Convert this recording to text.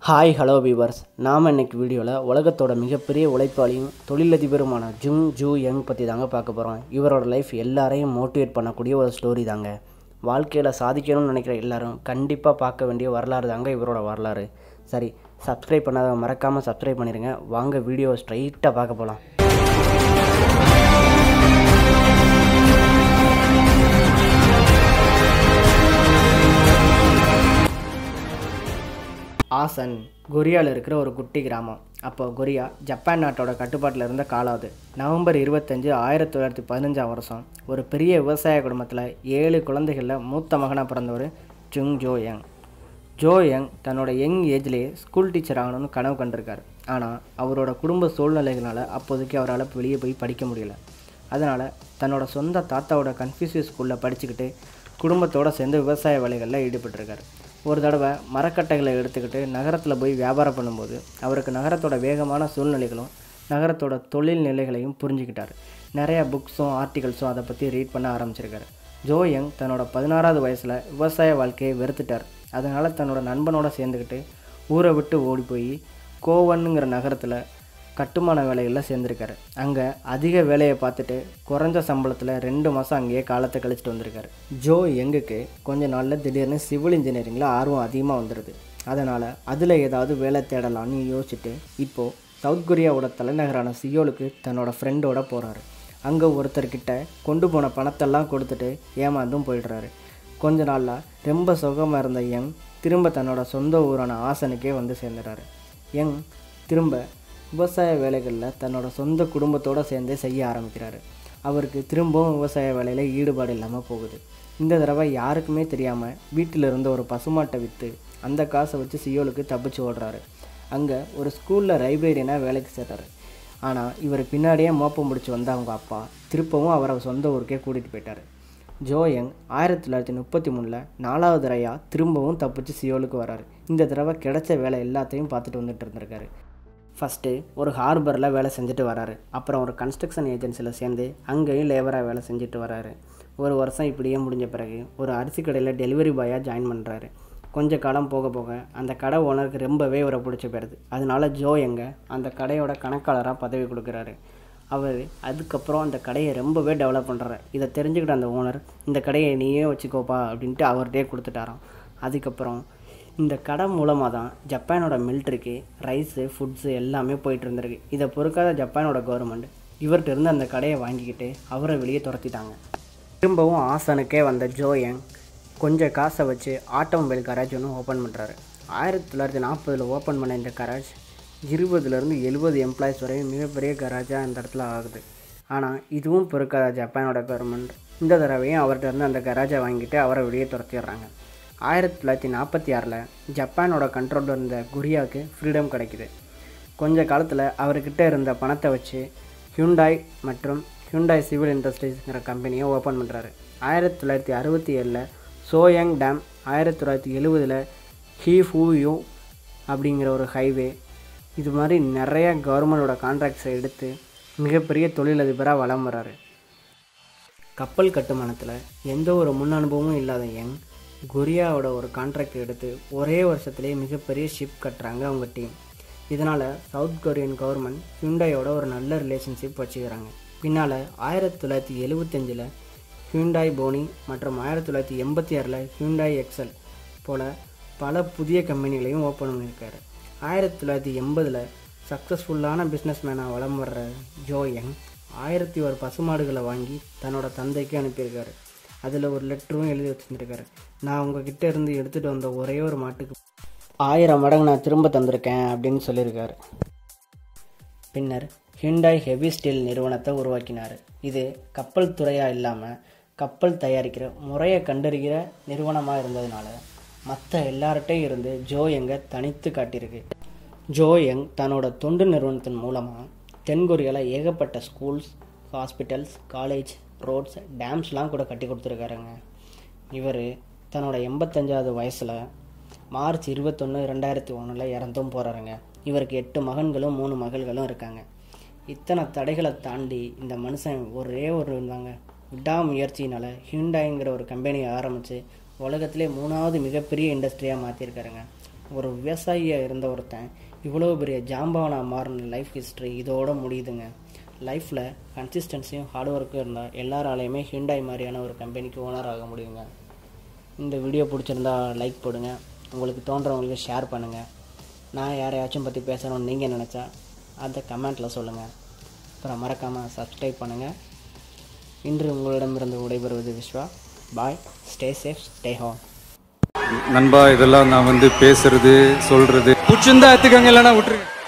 Hi hello viewers, நாம் இன்றைக்கி வீடியோவில் உலகத்தோட மிகப்பெரிய உழைப்பாளியும் தொழிலதிபருமான ஜுங் ஜூ யங் பற்றி தாங்க பார்க்க போகிறோம். இவரோட லைஃப் எல்லாரையும் மோட்டிவேட் பண்ணக்கூடிய ஒரு ஸ்டோரி தாங்க. வாழ்க்கையில் சாதிக்கணும்னு நினைக்கிற எல்லாரும் கண்டிப்பாக பார்க்க வேண்டிய வரலாறு தாங்க இவரோட வரலாறு. சரி, சப்ஸ்கிரைப் பண்ணாதவங்க மறக்காமல் சப்ஸ்கிரைப் பண்ணிடுங்க. வாங்க வீடியோவை ஸ்ட்ரைட்டாக பார்க்க போகலாம். ஆசன் கொரியாவில் இருக்கிற ஒரு குட்டி கிராமம். அப்போ கொரியா ஜப்பான் நாட்டோட கட்டுப்பாட்டில் இருந்த காலம் அது. நவம்பர் 25, 1915 ஒரு பெரிய விவசாய குடும்பத்தில் 7 குழந்தைகளில் மூத்த மகனாக பிறந்தவர் Chung Ju Yung. Ju Yung தன்னோட யங் ஏஜ்லேயே ஸ்கூல் டீச்சர் ஆகணும்னு கனவு கண்டிருக்கார். ஆனால் அவரோட குடும்ப சூழ்நிலைகளால் அப்போதைக்கு அவரால் வெளியே போய் படிக்க முடியல. அதனால் தன்னோட சொந்த தாத்தாவோட கன்ஃபியூசியஸ் ஸ்கூலில் படிச்சுக்கிட்டு குடும்பத்தோடு சேர்ந்து விவசாய வேலைகளில் ஈடுபட்டிருக்கார். ஒரு தடவை மரக்கட்டைகளை எடுத்துக்கிட்டு நகரத்தில் போய் வியாபாரம் பண்ணும்போது அவருக்கு நகரத்தோட வேகமான சூழ்நிலைகளும் நகரத்தோட தொழில் நிலைகளையும் புரிஞ்சுக்கிட்டார். நிறையா புக்ஸும் ஆர்டிகல்ஸும் அதை பற்றி ரீட் பண்ண ஆரம்பிச்சிருக்காரு. ஜோ யங் தன்னோட 16வது வயசில் விவசாய வாழ்க்கையை வெறுத்துட்டார். அதனால் தன்னோட நண்பனோட சேர்ந்துக்கிட்டு ஊரை விட்டு ஓடி போய் கோவன்னுங்கிற நகரத்தில் கட்டுமான வேலைகளில் சேர்ந்துருக்காரு. அங்கே அதிக வேலையை பார்த்துட்டு குறைஞ்ச சம்பளத்தில் 2 மாதம் அங்கேயே காலத்தை கழிச்சிட்டு வந்திருக்காரு. ஜோ யங்குக்கு கொஞ்ச நாளில் திடீர்னு சிவில் இன்ஜினியரிங்கில் ஆர்வம் அதிகமாக வந்துடுது. அதனால் அதில் ஏதாவது வேலை தேடலான்னு யோசிச்சுட்டு இப்போது சவுத் கொரியாவோட தலைநகரான சியோலுக்கு தன்னோட ஃப்ரெண்டோட போகிறாரு. அங்கே ஒருத்தர்கிட்ட கொண்டு போன பணத்தெல்லாம் கொடுத்துட்டு ஏமாந்தும் போயிடுறாரு. கொஞ்ச நாளில் ரொம்ப சுகமாக இருந்த யங் திரும்ப தன்னோட சொந்த ஊரான ஆசனுக்கே வந்து சேர்ந்துடுறாரு. யங் திரும்ப விவசாய வேலைகளில் தன்னோட சொந்த குடும்பத்தோடு சேர்ந்து செய்ய ஆரம்பிக்கிறாரு. அவருக்கு திரும்பவும் விவசாய வேலையில் ஈடுபாடு இல்லாமல் போகுது. இந்த தடவை யாருக்குமே தெரியாமல் வீட்டில் இருந்த ஒரு பசுமாட்டை விற்று அந்த காசை வச்சு சியோலுக்கு தப்பிச்சு ஓடுறாரு. அங்கே ஒரு ஸ்கூலில் லைப்ரரியனாக வேலைக்கு சேர்றாரு. ஆனால் இவர் பின்னாடியே மோப்பம் முடிச்சு வந்த அவங்க அப்பா திருப்பவும் அவரை சொந்த ஊருக்கே கூட்டிகிட்டு போயிட்டார். ஜோ யங் 1933 4வது தடவையாக திரும்பவும் தப்பிச்சு சியோலுக்கு வராரு. இந்த தடவை கிடைச்ச வேலை எல்லாத்தையும் பார்த்துட்டு வந்துட்டு இருந்திருக்காரு. ஃபஸ்ட்டு ஒரு ஹார்பரில் வேலை செஞ்சுட்டு வராரு. அப்புறம் ஒரு கன்ஸ்ட்ரக்ஷன் ஏஜென்சியில் சேர்ந்து அங்கேயும் லேபராக வேலை செஞ்சுட்டு வராரு. ஒரு வருஷம் இப்படியே முடிஞ்ச பிறகு ஒரு அரிசி கடையில் டெலிவரி பாயாக ஜாயின் பண்ணுறாரு. கொஞ்ச காலம் போக போக அந்த கடை ஓனருக்கு ரொம்பவே இவரை பிடிச்சி போயிடுது. அதனால ஜோ யங்க அந்த கடையோட கணக்காளராக பதவி கொடுக்குறாரு. அவர் அதுக்கப்புறம் அந்த கடையை ரொம்பவே டெவலப் பண்ணுறாரு. இதை தெரிஞ்சுக்கிட்ட அந்த ஓனர் இந்த கடையை நீயே வச்சுக்கோப்பா அப்படின்ட்டு அவர்கிட்டே கொடுத்துட்டாராம். அதுக்கப்புறம் இந்த கடை மூலமாக தான் ஜப்பானோட மிலிட்ரிக்கு ரைஸு ஃபுட்ஸு எல்லாமே போயிட்டு இருந்திருக்கு. இதை பொறுக்காத ஜப்பானோட கவர்மெண்ட் இவர்கிட்ட இருந்து அந்த கடையை வாங்கிக்கிட்டு அவரை வெளியே துரத்திட்டாங்க. திரும்பவும் ஆசனுக்கே வந்த ஜோ யங் கொஞ்சம் காசை வச்சு ஆட்டோமொபைல் கராஜ் ஒன்று ஓப்பன் பண்ணுறாரு. 1940 ஓப்பன் பண்ண இந்த கராஜ் 20-70 எம்ப்ளாயிஸ் வரையும் மிகப்பெரிய கராஜாக இந்த இடத்துல ஆகுது. ஆனால் இதுவும் பொறுக்காத ஜப்பானோட கவர்மெண்ட் இந்த தடவையும் அவர்கிட்ட இருந்து அந்த கராஜை வாங்கிட்டு அவரை வெளியே துரத்திடுறாங்க. 1946 ஜப்பானோட கண்ட்ரோலில் இருந்த கொரியாவுக்கு ஃப்ரீடம் கிடைக்குது. கொஞ்ச காலத்தில் அவர்கிட்ட இருந்த பணத்தை வச்சு ஹியூண்டாய் மற்றும் ஹியூண்டாய் சிவில் இண்டஸ்ட்ரீஸ்ங்கிற கம்பெனியை ஓப்பன் பண்ணுறாரு. 1967 சோயாங் டேம், 1970 ஹீஃபூயூ அப்படிங்கிற ஒரு ஹைவே, இது மாதிரி நிறைய கவர்மெண்டோட கான்ட்ராக்ட்ஸை எடுத்து மிகப்பெரிய தொழிலதிபராக வலம் வர்றாரு. கப்பல் கட்டுமானத்தில் எந்த ஒரு முன் அனுபவமும் இல்லாத யங் கொரியாவோட ஒரு கான்ட்ராக்ட் எடுத்து ஒரே வருஷத்துலேயே மிகப்பெரிய ஷிப் கட்டுறாங்க அவங்க டீம். இதனால் சவுத் கொரியன் கவர்மெண்ட் ஹியூண்டாயோட ஒரு நல்ல ரிலேஷன்ஷிப் வச்சுக்கிறாங்க. பின்னால் 1975 ஹியூண்டாய் போனி மற்றும் 1986 ஹியூண்டாய் எக்ஸல் போல் பல புதிய கம்பெனிகளையும் ஓப்பன் பண்ணியிருக்காரு. 1980 சக்ஸஸ்ஃபுல்லான பிஸ்னஸ் மேனாக வலம் வர்ற ஜோ யங் 1001 பசுமாடுகளை வாங்கி தன்னோட தந்தைக்கு அனுப்பியிருக்காரு. அதில் ஒரு லெட்டரும் எழுதி வச்சுருக்காரு. நான் உங்ககிட்ட இருந்து எடுத்துகிட்டு வந்த ஒரே ஒரு மாட்டுக்கு 1000 மடங்கு நான் திரும்ப தந்திருக்கேன் அப்படின்னு சொல்லியிருக்காரு. பின்னர் ஹியூண்டாய் ஹெவி ஸ்டீல் நிறுவனத்தை உருவாக்கினார். இது கப்பல் துறையாக இல்லாமல் கப்பல் தயாரிக்கிற முறையை கண்டறிகிற நிறுவனமாக இருந்ததுனால மற்ற எல்லார்கிட்டையும் இருந்து ஜோ யங்கை தனித்து காட்டியிருக்கு. ஜோ யங் தன்னோட தொண்டு நிறுவனத்தின் மூலமாக தென்கொரியாவில் ஏகப்பட்ட ஸ்கூல்ஸ், ஹாஸ்பிட்டல்ஸ், காலேஜ், ரோட்ஸ், டேம்ஸ்லாம் கூட கட்டி கொடுத்துருக்காருங்க. இவர் தன்னோட 85வது வயசில் மார்ச் 21, 2001 இறந்தும் போகிறாருங்க. இவருக்கு 8 மகன்களும் 3 மகள்களும் இருக்காங்க. இத்தனை தடைகளை தாண்டி இந்த மனுஷன் ஒரே ஒரு இருந்தாங்க விடாமுயற்சியினால் ஹியூண்டாய்ங்கிற ஒரு கம்பெனியை ஆரம்பித்து உலகத்திலே 3வது மிகப்பெரிய இண்டஸ்ட்ரியாக மாற்றிருக்காருங்க. ஒரு விவசாயியாக இருந்த ஒருத்தன் இவ்வளோ பெரிய ஜாம்பவனாக மாறின லைஃப் ஹிஸ்ட்ரி இதோட முடியுதுங்க. லைஃப்பில் கன்சிஸ்டன்சியும் ஹார்ட் ஒர்க்கும் இருந்தால் எல்லாராலையுமே ஹிண்டாய் மாதிரியான ஒரு கம்பெனிக்கு ஓனர் ஆக முடியுங்க. இந்த வீடியோ பிடிச்சிருந்தா லைக் போடுங்க, உங்களுக்கு தோன்றவங்களுக்கு ஷேர் பண்ணுங்கள். நான் யாரையாச்சும் பற்றி பேசணும்னு நீங்கள் நினச்சா அதை கமெண்ட்டில் சொல்லுங்கள். அப்புறம் மறக்காமல் சப்ஸ்கிரைப் பண்ணுங்கள். இன்று உங்களிடமிருந்து விடைபெறுவது Viswa. Bye, stay safe, stay home. நண்பா, இதெல்லாம் நான் பேசுறது சொல்றது பிடிச்சிருந்தா எடுத்துக்கங்க, இல்லைன்னா விட்டுருங்க.